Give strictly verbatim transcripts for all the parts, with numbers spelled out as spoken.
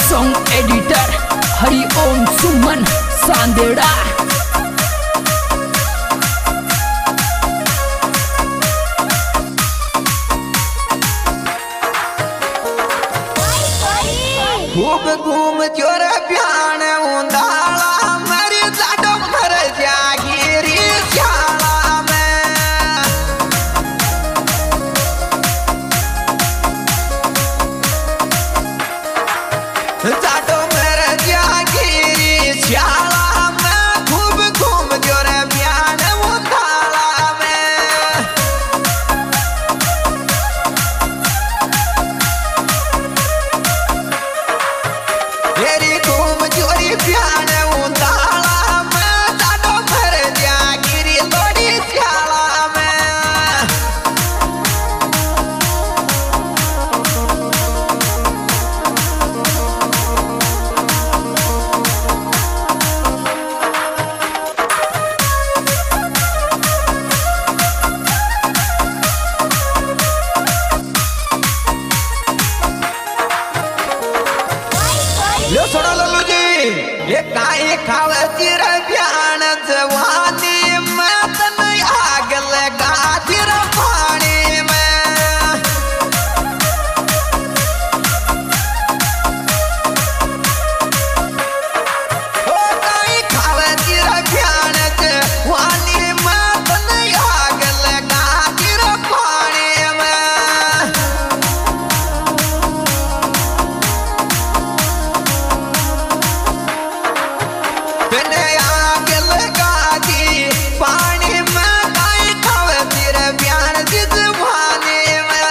Song editor Hari Om Suman Sandera. खूब घूम चोर प्यान उंदाला मरी जाडो मर जागिरी शाला में जाडो मर जागिरी शाला में खूब घूम चोर प्यान उंदाला में तेरी घूम चोरी प्यान उंदाला में जाडो मर जागिरी लोड़ी शाला में। लो छोड़ो लल्लू जी ये काई खावे चिर प्यान जवानी में तन आग लगा चिर पानी में ओ काई खावे चिर प्यान जवानी में तन आग लगा चिर पानी में। बिने आग लगा दी पानी में काई खावे तेरे प्यान की जुबानी में।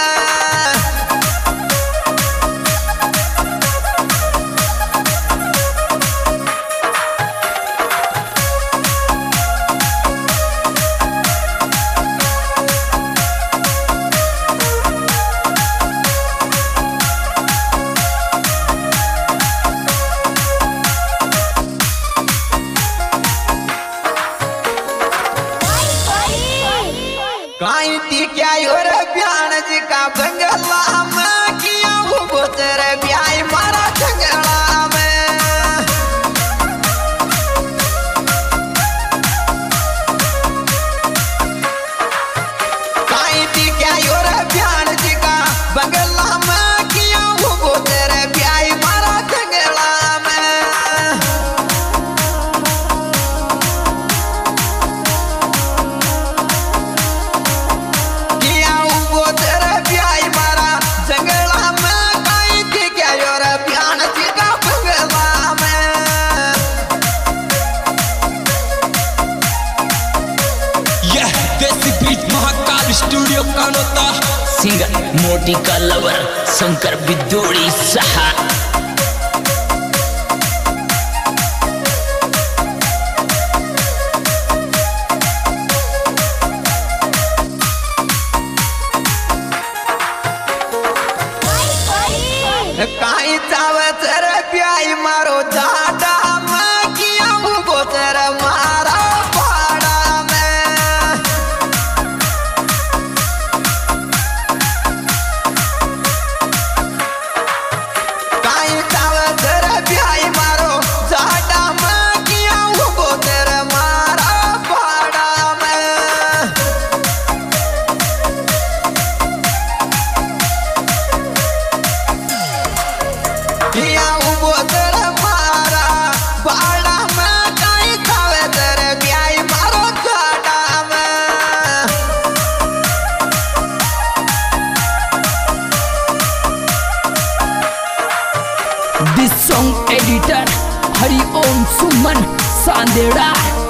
काई ती क्या योर प्यान जी का बंगला में किया वो तेरे ब्याह मारा झगड़ा में। काई ती क्या योर प्यान जी का बंगला में किया वो तेरे ब्याह मारा झगड़ा में। किया वो तेरे ब्याह मारा जंगला में काई थी क्या योर प्यान जी का बंगला में। यह desi beat Mahakal studio Kanota. Singer मोटी का लवर शंकर बिदोड़ी सहा। काई चावे तेरे ब्याह मारो जाडा में किया वो तेरे मारा पाड़ा में। काई चावे तेरे ब्याह मारो जाडा में किया वो तेरे मारा पाड़ा में। किया वो तेरे मारा बाड़ा में काई खावे तेरे ब्याह मारो जाडा में। This song editor Hari Om Suman सांदेड़ा।